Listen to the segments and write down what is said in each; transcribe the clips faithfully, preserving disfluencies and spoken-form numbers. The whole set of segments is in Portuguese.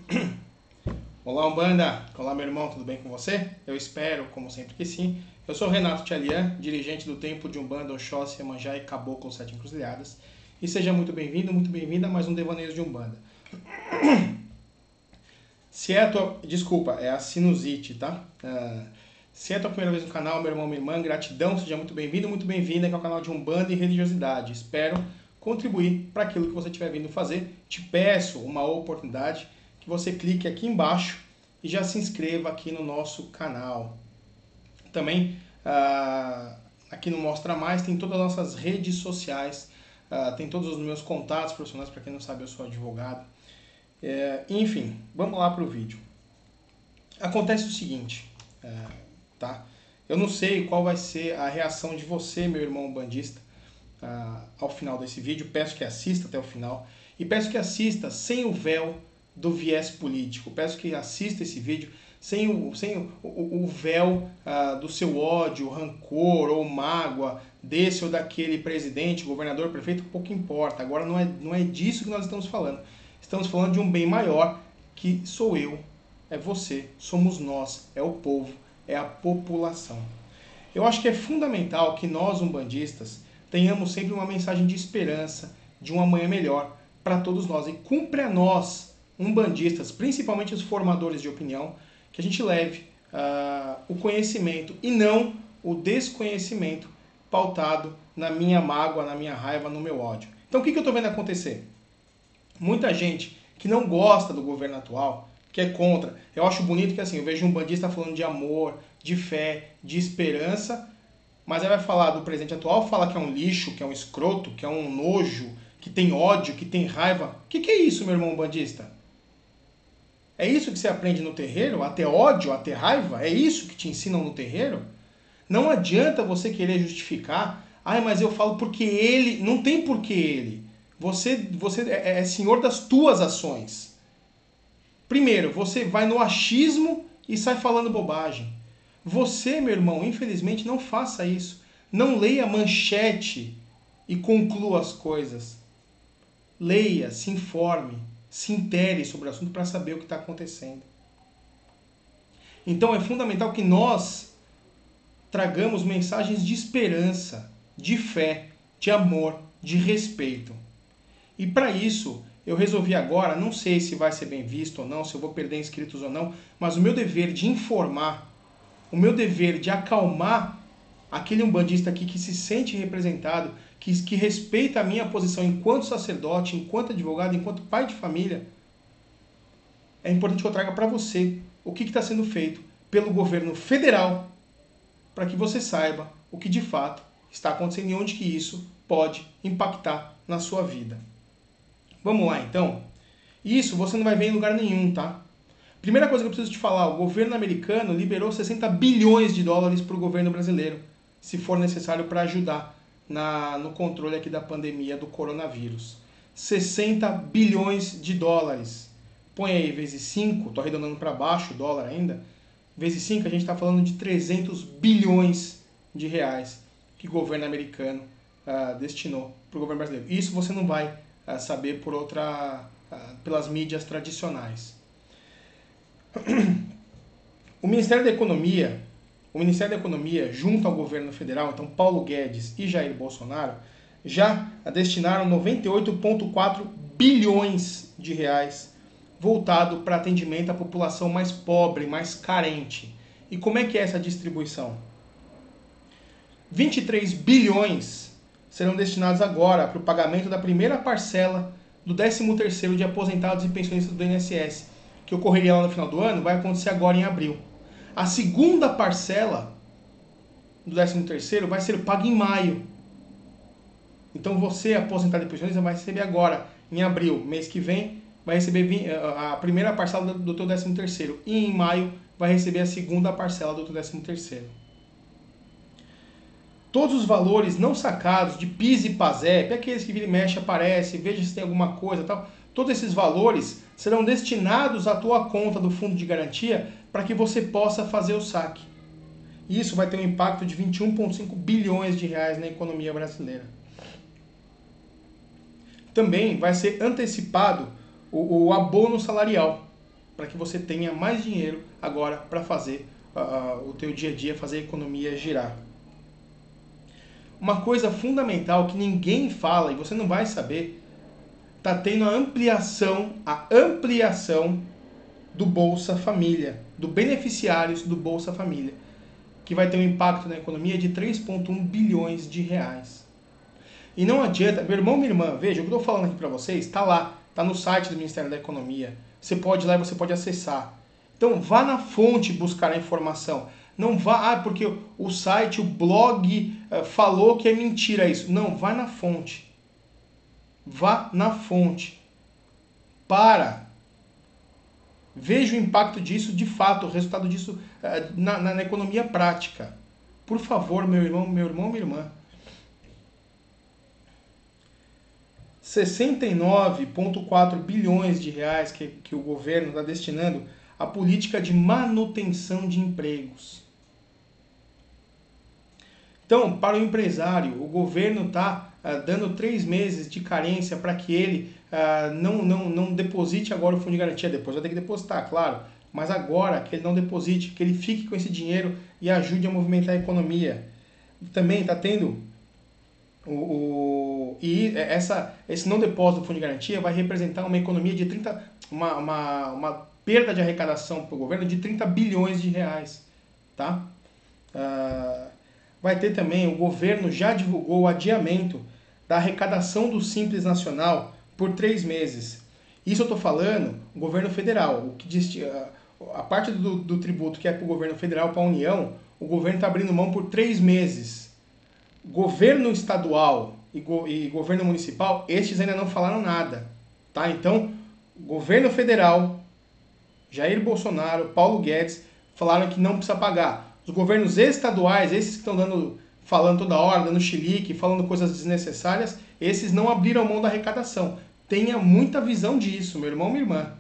Olá, Umbanda! Olá, meu irmão, tudo bem com você? Eu espero, como sempre, que sim. Eu sou Renato Tchalian, dirigente do Templo de Umbanda, Oxóssi, Iemanjá e Caboclo Sete Encruzilhadas. E seja muito bem-vindo, muito bem-vinda a mais um Devaneios de Umbanda. Se é a tua... Desculpa, é a sinusite, tá? Uh, se é a tua primeira vez no canal, meu irmão, minha irmã, gratidão, seja muito bem-vindo, muito bem-vinda, que é o canal de Umbanda e Religiosidade. Espero contribuir para aquilo que você estiver vindo fazer. Te peço uma oportunidade que você clique aqui embaixo e já se inscreva aqui no nosso canal. Também, uh, aqui no Mostra Mais, tem todas as nossas redes sociais, uh, tem todos os meus contatos profissionais, para quem não sabe, eu sou advogado. É, enfim, vamos lá para o vídeo. Acontece o seguinte, é, tá? Eu não sei qual vai ser a reação de você, meu irmão bandista, uh, ao final desse vídeo. Peço que assista até o final e peço que assista sem o véu do viés político. Peço que assista esse vídeo sem o, sem o, o, o véu uh, do seu ódio, rancor ou mágoa desse ou daquele presidente, governador, prefeito, pouco importa. Agora não é, não é disso que nós estamos falando. Estamos falando de um bem maior, que sou eu, é você, somos nós, é o povo, é a população. Eu acho que é fundamental que nós, umbandistas, tenhamos sempre uma mensagem de esperança, de um amanhã melhor para todos nós. E cumpre a nós, umbandistas, principalmente os formadores de opinião, que a gente leve uh, o conhecimento e não o desconhecimento pautado na minha mágoa, na minha raiva, no meu ódio. Então o que, que eu estou vendo acontecer? Muita gente que não gosta do governo atual, que é contra. Eu acho bonito que assim, eu vejo um bandista falando de amor, de fé, de esperança, mas aí vai falar do presidente atual, fala que é um lixo, que é um escroto, que é um nojo, que tem ódio, que tem raiva. O que, que é isso, meu irmão bandista? É isso que você aprende no terreiro? A ter ódio, a ter raiva? É isso que te ensinam no terreiro? Não adianta você querer justificar. Ai, mas eu falo porque ele... Não tem porquê ele. Você, você é senhor das tuas ações. Primeiro, você vai no achismo e sai falando bobagem. Você, meu irmão, infelizmente não faça isso. Não leia manchete e conclua as coisas. Leia, se informe, se intere sobre o assunto para saber o que está acontecendo. Então é fundamental que nós tragamos mensagens de esperança, de fé, de amor, de respeito. E para isso, eu resolvi agora, não sei se vai ser bem visto ou não, se eu vou perder inscritos ou não, mas o meu dever de informar, o meu dever de acalmar aquele umbandista aqui que se sente representado, que, que respeita a minha posição enquanto sacerdote, enquanto advogado, enquanto pai de família, é importante que eu traga para você o que está sendo feito pelo governo federal para que você saiba o que de fato está acontecendo e onde que isso pode impactar na sua vida. Vamos lá, então. Isso você não vai ver em lugar nenhum, tá? Primeira coisa que eu preciso te falar, o governo americano liberou sessenta bilhões de dólares para o governo brasileiro, se for necessário para ajudar na, no controle aqui da pandemia do coronavírus. sessenta bilhões de dólares. Põe aí vezes cinco, tô arredondando para baixo o dólar ainda, vezes cinco a gente está falando de trezentos bilhões de reais que o governo americano uh, destinou para o governo brasileiro. Isso você não vai uh, saber por outra, uh, pelas mídias tradicionais. O Ministério da Economia, o Ministério da Economia, junto ao governo federal, então Paulo Guedes e Jair Bolsonaro, já destinaram noventa e oito vírgula quatro bilhões de reais voltado para atendimento à população mais pobre, mais carente. E como é que é essa distribuição? vinte e três bilhões serão destinados agora para o pagamento da primeira parcela do décimo terceiro de aposentados e pensionistas do I N S S, que ocorreria lá no final do ano, vai acontecer agora em abril. A segunda parcela do décimo terceiro vai ser paga em maio. Então você, aposentado e pensionista, vai receber agora, em abril, mês que vem, vai receber a primeira parcela do teu décimo terceiro. E em maio vai receber a segunda parcela do teu décimo terceiro. Todos os valores não sacados de PIS e PASEP, aqueles que vira e mexe, aparece, veja se tem alguma coisa e tal, todos esses valores serão destinados à tua conta do fundo de garantia para que você possa fazer o saque. Isso vai ter um impacto de vinte e um vírgula cinco bilhões de reais na economia brasileira. Também vai ser antecipado o, o abono salarial. para que você tenha mais dinheiro agora para fazer uh, o teu dia a dia, fazer a economia girar. Uma coisa fundamental que ninguém fala e você não vai saber, tá tendo a ampliação, a ampliação do Bolsa Família, do beneficiários do Bolsa Família, que vai ter um impacto na economia de três vírgula um bilhões de reais. E não adianta, meu irmão, minha irmã, veja, o que eu estou falando aqui para vocês, está lá, está no site do Ministério da Economia. Você pode ir lá e você pode acessar. Então vá na fonte buscar a informação. Não vá, ah, porque o site, o blog uh, falou que é mentira isso. Não, vá na fonte. Vá na fonte. Para. Veja o impacto disso de fato, o resultado disso uh, na, na, na economia prática. Por favor, meu irmão, meu irmão, minha irmã. sessenta e nove vírgula quatro bilhões de reais que, que o governo está destinando à política de manutenção de empregos. Então, para o empresário, o governo está uh, dando três meses de carência para que ele uh, não, não, não deposite agora o fundo de garantia. Depois vai ter que depositar, claro. Mas agora que ele não deposite, que ele fique com esse dinheiro e ajude a movimentar a economia. Também está tendo... O, o, e essa, esse não depósito do fundo de garantia vai representar uma economia de trinta, uma, uma, uma perda de arrecadação para o governo de trinta bilhões de reais. Tá? Uh, vai ter também, o governo já divulgou o adiamento da arrecadação do Simples Nacional por três meses. Isso eu estou falando, o governo federal. O que diz, a parte do, do tributo que é para o governo federal, para a União, o governo está abrindo mão por três meses. Governo estadual e, go e governo municipal, estes ainda não falaram nada, tá? Então, governo federal, Jair Bolsonaro, Paulo Guedes, falaram que não precisa pagar. Os governos estaduais, esses que estão dando, falando toda hora, dando chilique, falando coisas desnecessárias, esses não abriram mão da arrecadação. Tenha muita visão disso, meu irmão, minha irmã.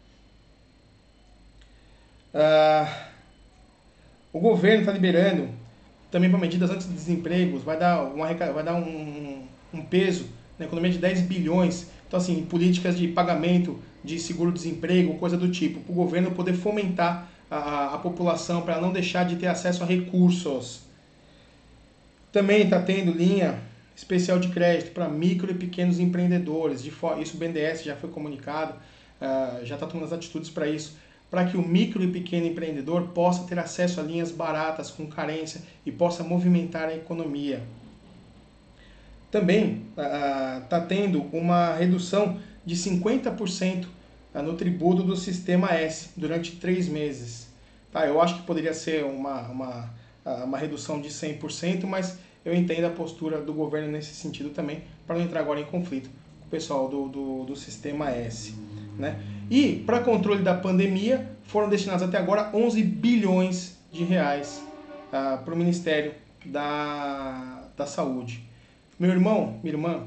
Ah, o governo está liberando também para medidas anti-desempregos, vai dar, uma, vai dar um, um peso na economia de dez bilhões. Então, assim, políticas de pagamento de seguro-desemprego, coisa do tipo, para o governo poder fomentar a, a população, para não deixar de ter acesso a recursos. Também está tendo linha especial de crédito para micro e pequenos empreendedores. De isso o B N D E S já foi comunicado, uh, já está tomando as atitudes para isso, para que o micro e pequeno empreendedor possa ter acesso a linhas baratas, com carência, e possa movimentar a economia. Também está uh, tendo uma redução de cinquenta por cento no tributo do Sistema S durante três meses. Tá, eu acho que poderia ser uma, uma, uma redução de cem por cento, mas eu entendo a postura do governo nesse sentido também, para não entrar agora em conflito com o pessoal do, do, do Sistema S. Né? E, para controle da pandemia, foram destinados até agora onze bilhões de reais uh, para o Ministério da, da Saúde. Meu irmão, minha irmã,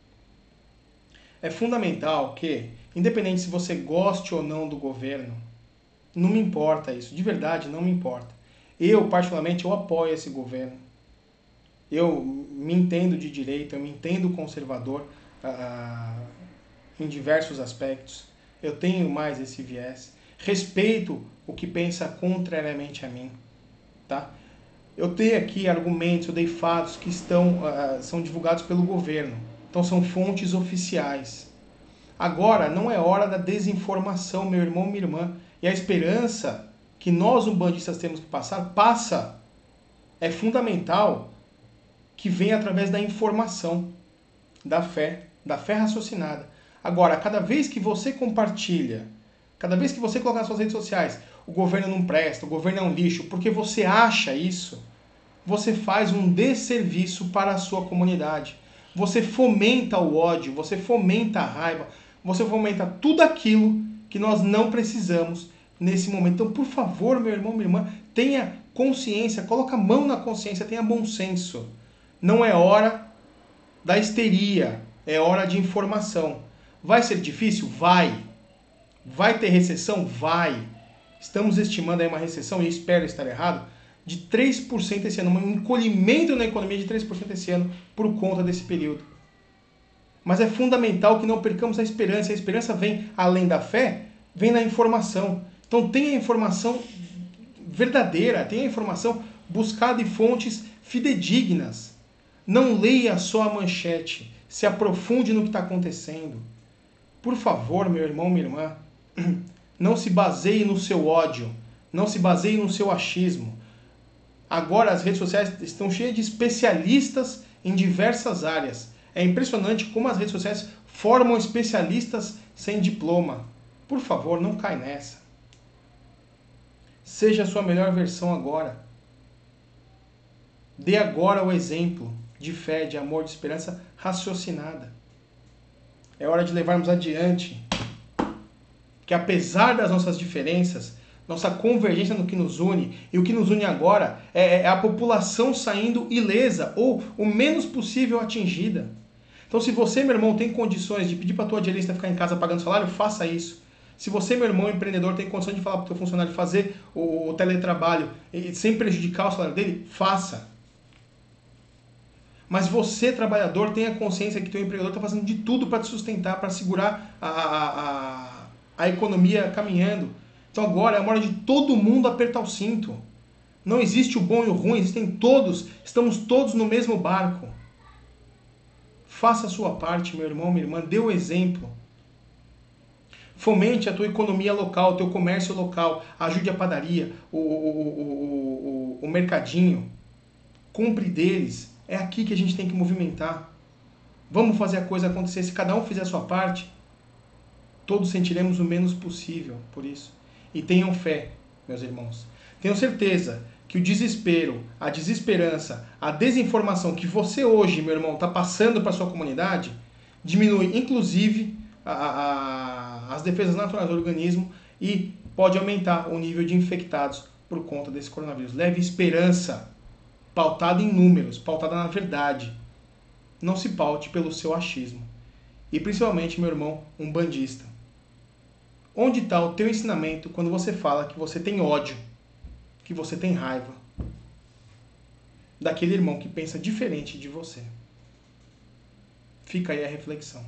é fundamental que, independente se você goste ou não do governo, não me importa isso, de verdade não me importa. Eu, particularmente, eu apoio esse governo. Eu me entendo de direita, eu me entendo conservador uh, em diversos aspectos. Eu tenho mais esse viés. Respeito o que pensa contrariamente a mim. Tá? Eu tenho aqui argumentos, eu dei fatos que estão, uh, são divulgados pelo governo. Então são fontes oficiais. Agora não é hora da desinformação, meu irmão, minha irmã. E a esperança que nós, umbandistas, temos que passar, passa. É fundamental que venha através da informação, da fé, da fé raciocinada. Agora, cada vez que você compartilha, cada vez que você coloca nas suas redes sociais, o governo não presta, o governo é um lixo, porque você acha isso, você faz um desserviço para a sua comunidade. Você fomenta o ódio, você fomenta a raiva, você fomenta tudo aquilo que nós não precisamos nesse momento. Então, por favor, meu irmão, minha irmã, tenha consciência, coloca a mão na consciência, tenha bom senso. Não é hora da histeria, é hora de informação. Vai ser difícil? Vai. Vai ter recessão? Vai. Estamos estimando aí uma recessão, e espero estar errado, de três por cento esse ano, um encolhimento na economia de três por cento esse ano por conta desse período. Mas é fundamental que não percamos a esperança. A esperança vem, além da fé, vem na informação. Então tenha a informação verdadeira, tenha a informação buscada em fontes fidedignas. Não leia só a manchete, se aprofunde no que está acontecendo. Por favor, meu irmão, minha irmã, não se baseie no seu ódio, não se baseie no seu achismo. Agora as redes sociais estão cheias de especialistas em diversas áreas. É impressionante como as redes sociais formam especialistas sem diploma. Por favor, não cai nessa. Seja a sua melhor versão agora. Dê agora o exemplo de fé, de amor, de esperança raciocinada. É hora de levarmos adiante que, apesar das nossas diferenças, nossa convergência no que nos une, e o que nos une agora é a população saindo ilesa ou o menos possível atingida. Então, se você, meu irmão, tem condições de pedir para a tua diarista ficar em casa pagando salário, faça isso. Se você, meu irmão, empreendedor, tem condições de falar para o teu funcionário fazer o, o teletrabalho sem prejudicar o salário dele, faça. Mas você, trabalhador, tenha consciência que teu empregador está fazendo de tudo para te sustentar, para segurar a, a, a, a economia caminhando. Então agora é uma hora de todo mundo apertar o cinto. Não existe o bom e o ruim, existem todos, estamos todos no mesmo barco. Faça a sua parte, meu irmão, minha irmã, dê o exemplo. Fomente a tua economia local, o teu comércio local, ajude a padaria, o, o, o, o, o mercadinho. Compre deles. É aqui que a gente tem que movimentar. Vamos fazer a coisa acontecer. Se cada um fizer a sua parte, todos sentiremos o menos possível por isso. E tenham fé, meus irmãos. Tenham certeza que o desespero, a desesperança, a desinformação que você hoje, meu irmão, está passando para a sua comunidade, diminui, inclusive, a, a, as defesas naturais do organismo e pode aumentar o nível de infectados por conta desse coronavírus. Leve esperança, pautada em números, pautada na verdade. Não se paute pelo seu achismo. E principalmente, meu irmão, um bandista. Onde está o teu ensinamento quando você fala que você tem ódio, que você tem raiva daquele irmão que pensa diferente de você? Fica aí a reflexão.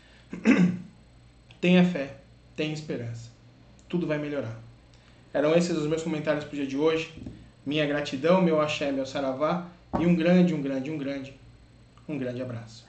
Tenha fé, tenha esperança. Tudo vai melhorar. Eram esses os meus comentários para o dia de hoje. Minha gratidão, meu axé, meu saravá e um grande, um grande, um grande, um grande abraço.